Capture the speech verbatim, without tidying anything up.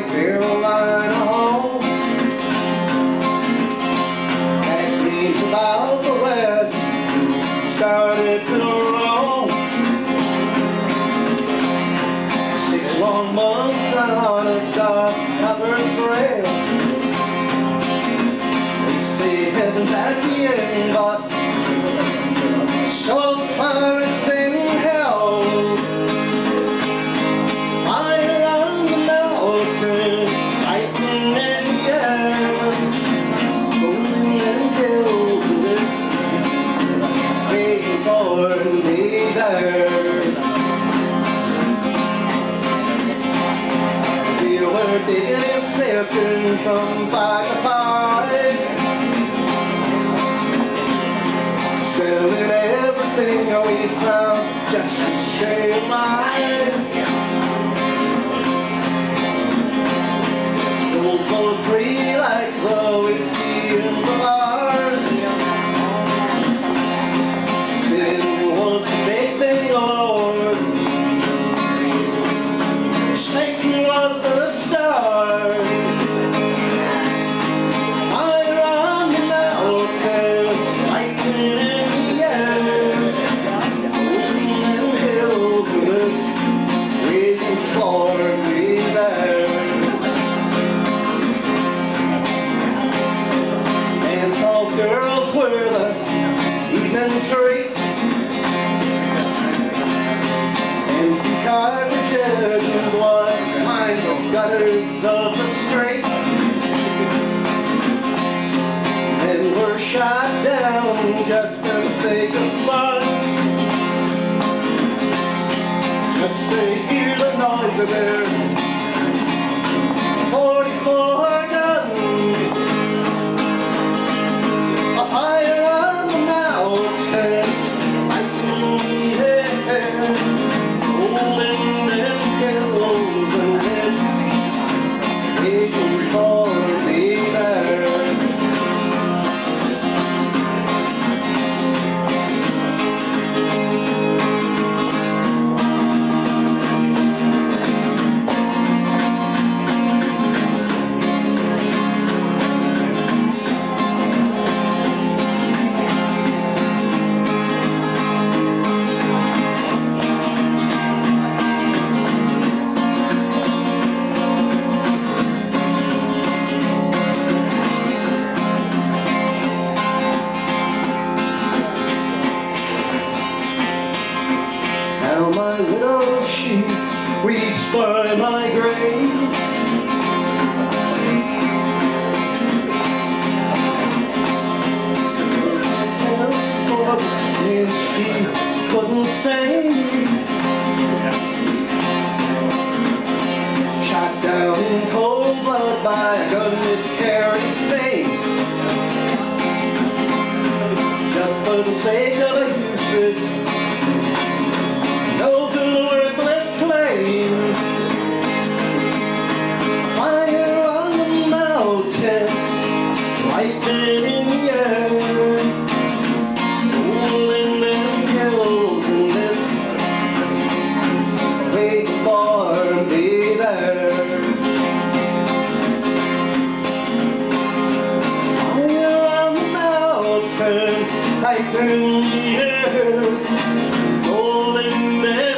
like Carolina home. That dreams about the West started to roll. Six long months on a dust-covered trail. They say heaven's at the end, but so far it's been hell. Fire on the mountain, lightning in the air, golden and hills of this, waiting for me there. We were digging and sifting from five to five, selling everything we found just to stay alive. Gold flowed free like the whiskey in the bars. Sin was the big thing, Lord. Satan was the star. Fire on the mountain, lightning in the air, golden hills and woods waiting for me there. Dance hall girls were the evening treat, empty cartridges and blood lined the gutters of the street. Men were shot down just for the sake of fun, just to hear the noise of their forty-four guns. A fire on the mountain, lightning in the air, golden and hills and woods waiting for me there. Now my widowed sheep weeps by my grave. And she couldn't save. Shot down in cold blood by a gun that carried fame, just for the sake of a useless, no good, worthless claim. Fire on the mountain, lightning in the air, golden and hills and this, waiting for me there. Fire on the mountain, lightning in the air, golden and